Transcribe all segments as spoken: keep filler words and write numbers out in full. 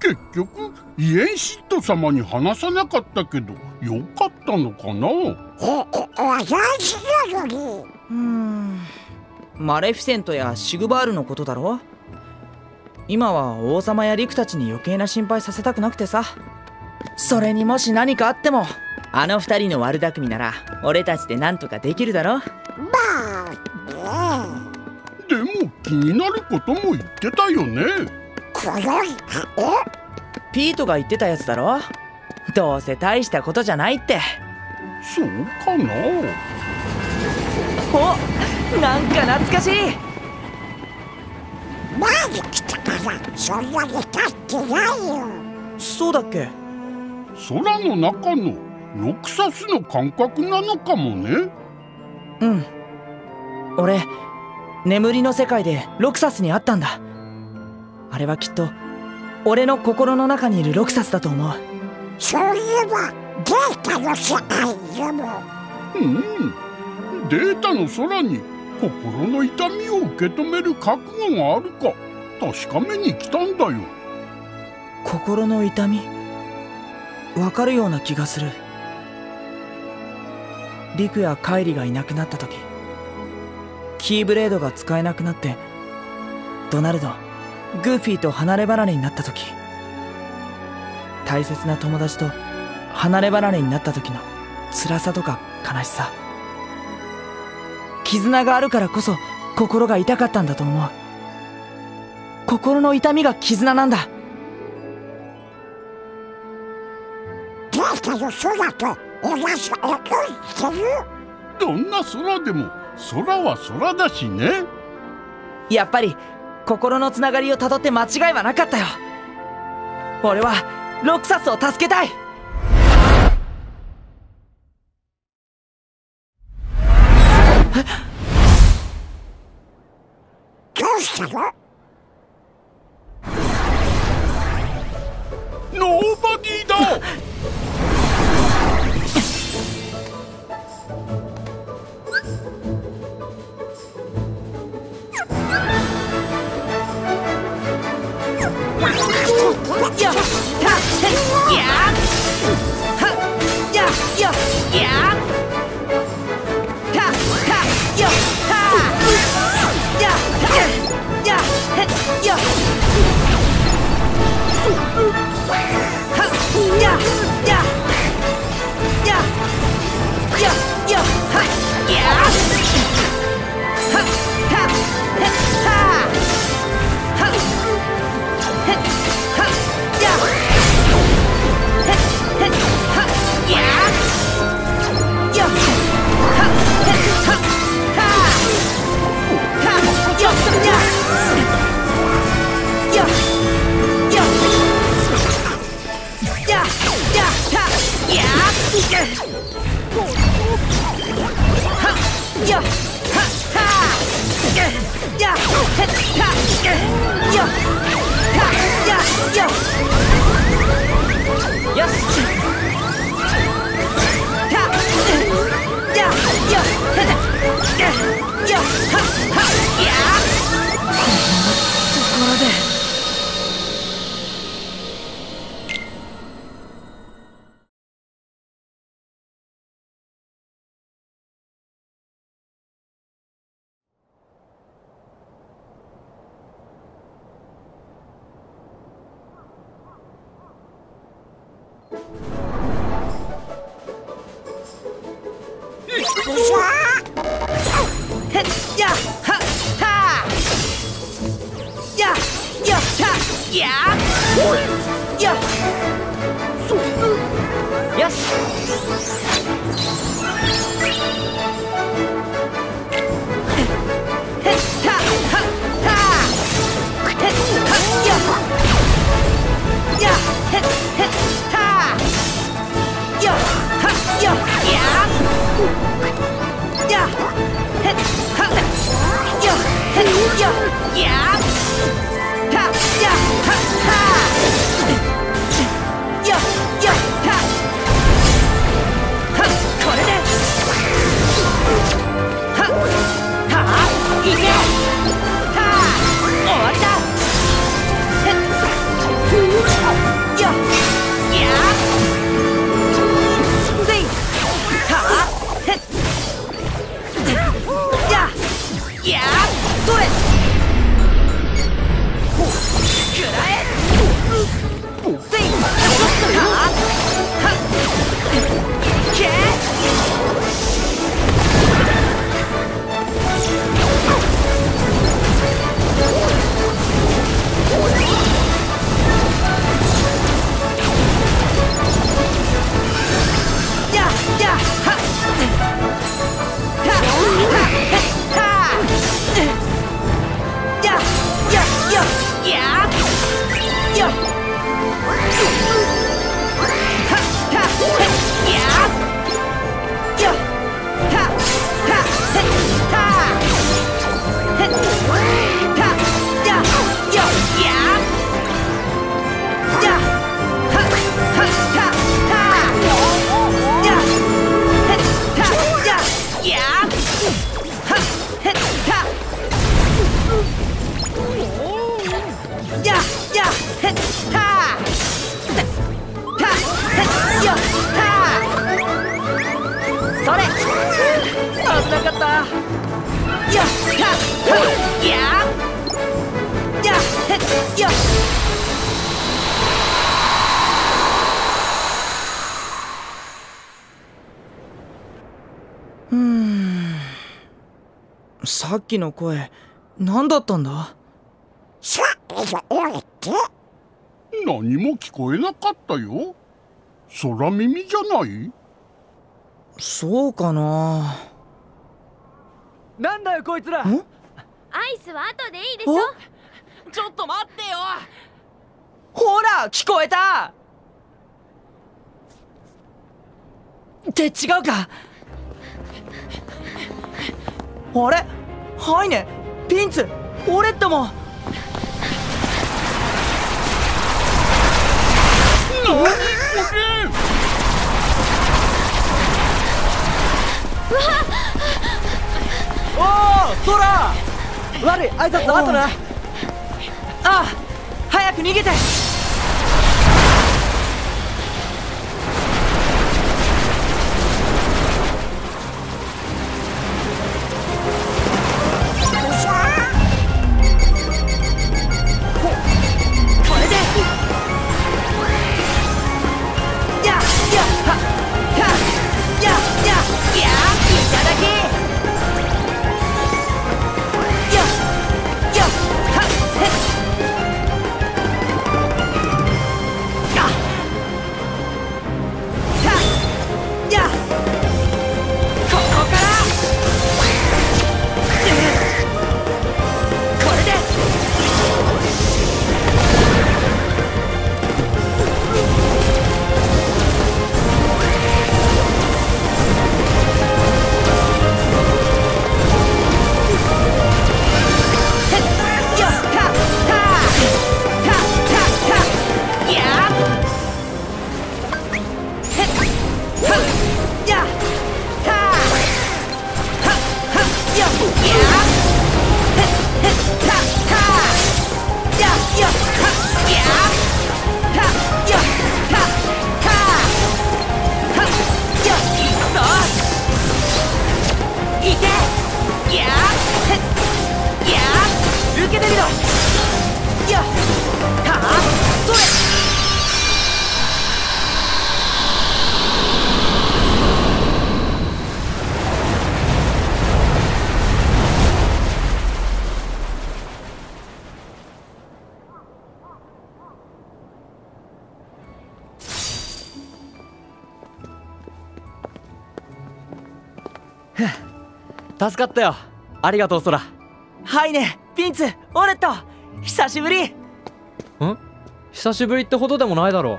結局イエンシッド様に話さなかったけどよかったのかな。 うーん、マレフィセントやシグバールのことだろ。今は王様やリクたちに余計な心配させたくなくてさ。それにもし何かあってもあの二人の悪巧みなら俺たちで何とかできるだろ。 でも気になることも言ってたよね。 ピートが言ってたやつだろ。どうせ大したことじゃないって。 そうかな。 お、なんか懐かしい。 前に来たからそんなに経ってないよ。 そうだっけ。 空の中のロクサスの感覚なのかもね。 うん、俺眠りの世界でロクサスに会ったんだ。あれはきっと俺の心の中にいるロクサスだと思う。 そういえばデータの世界でも。 うん、データの空に心の痛みを受け止める覚悟があるか確かめに来たんだよ。 心の痛み、わかるような気がする。リクやカイリがいなくなった時、キーブレードが使えなくなってドナルド、グーフィーと離れ離れになった時、大切な友達と離れ離れになった時の辛さとか悲しさ、絆があるからこそ心が痛かったんだと思う。心の痛みが絆なんだ。 データの空と同じ音してる。 どんな空でも空は空だしね。 やっぱり心のつながりをたどって間違いはなかったよ。俺はロクサスを助けたい。 どうしたの？ ノーバディだ。 やったやはやややたたやたややややはやややややはやはたたははさっきの声何だったんだ？ さあ、俺って。 何も聞こえなかったよ。空耳じゃない？ そうかな。 なんだよこいつら。 アイスは後でいいでしょ。 ちょっと待ってよ。 ほら聞こえたって違うか。あれハイネ、ピンツ、オレットも。 何これ。 おおソラ、悪い挨拶の後な。 ああ、早く逃げて。 助かったよ。ありがとうソラ。 ハイネ、ピンツ、オレット、久しぶり。 ん？久しぶりってほどでもないだろう。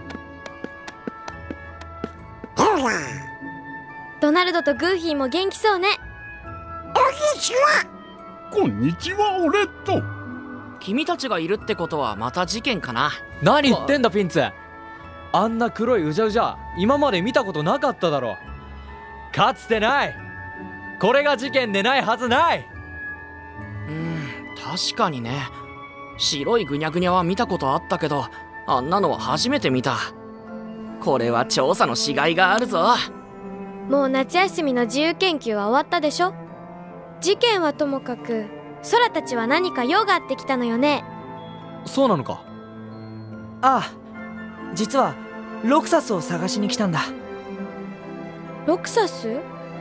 ほら。 ドナルドとグーフィーも元気そうね。 こんにちは。 こんにちは、オレット。 君たちがいるってことはまた事件かな。 何言ってんだピンツ。あんな黒いうじゃうじゃ今まで見たことなかっただろ。かつてない。これが事件でないはずない。 うーん、確かにね。白いぐにゃぐにゃは見たことあったけど、あんなのは初めて見た。これは調査のしがいがあるぞ。 もう夏休みの自由研究は終わったでしょ。事件はともかく、ソラたちは何か用があってきたのよね。 そうなのか。 ああ、実はロクサスを探しに来たんだ。 ロクサス？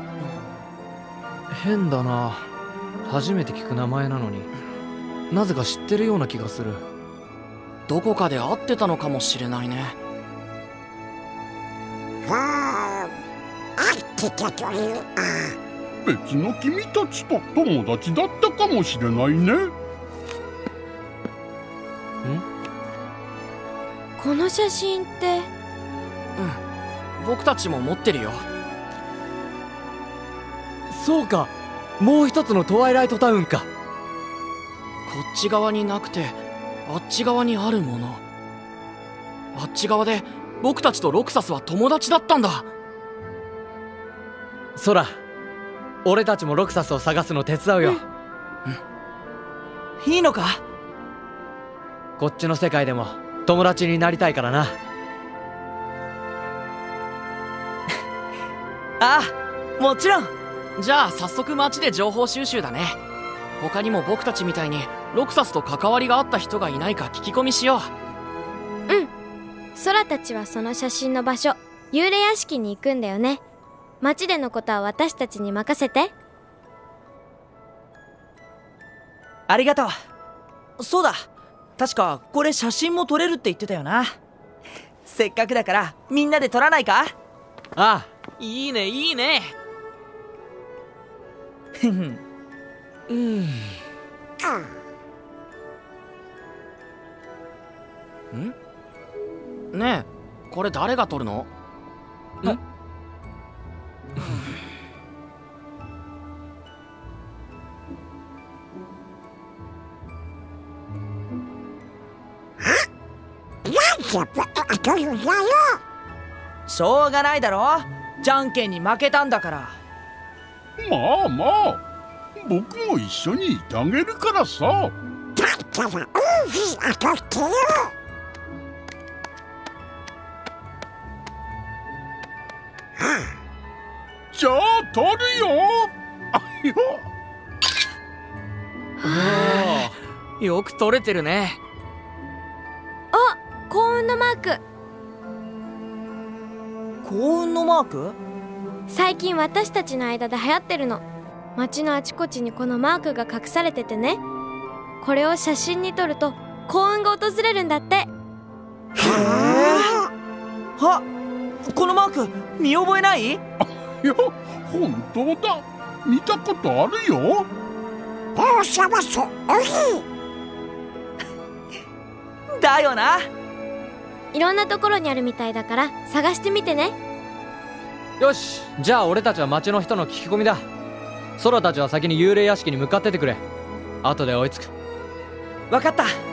変だな。初めて聞く名前なのになぜか知ってるような気がする。 どこかで会ってたのかもしれないね。 はあ、会ってたというか。 別の君たちと友達だったかもしれないね。ん？ この写真って。 うん、僕たちも持ってるよ。 そうか、もう一つのトワイライトタウンか。 こっち側になくてあっち側にあるもの。あっち側で僕たちとロクサスは友達だったんだ。 ソラ、俺たちもロクサスを探すの手伝うよ。 いいのか？ こっちの世界でも友達になりたいからな。 ああ、もちろん。 じゃあ早速街で情報収集だね。他にも僕たちみたいにロクサスと関わりがあった人がいないか聞き込みしよう。うん。ソラたちはその写真の場所、幽霊屋敷に行くんだよね。街でのことは私たちに任せて。 ありがとう。そうだ、確かこれ写真も撮れるって言ってたよな。せっかくだからみんなで撮らないか？ あいいねいいね。 ふん。 うんんねえ、これ誰が撮るの？んなんで僕が取るんだよ。 しょうがないだろ、じゃんけんに負けたんだから。 まあまあ、僕も一緒にいてあげるからさ。 だったらウーフィー当たってよ。 じゃあ取るよ。あよおお、よく撮れてるね。 あ、幸運のマーク。 幸運のマーク？ 最近私たちの間で流行ってるの。街のあちこちにこのマークが隠されててね、これを写真に撮ると幸運が訪れるんだって。へえ。 あ、このマーク見覚えない？ いや、本当だ。見たことあるよ。 王様そっくりだよな。 いろんなところにあるみたいだから探してみてね。 よし、じゃあ俺たちは町の人の聞き込みだ。ソラたちは先に幽霊屋敷に向かっててくれ。後で追いつく。 わかった。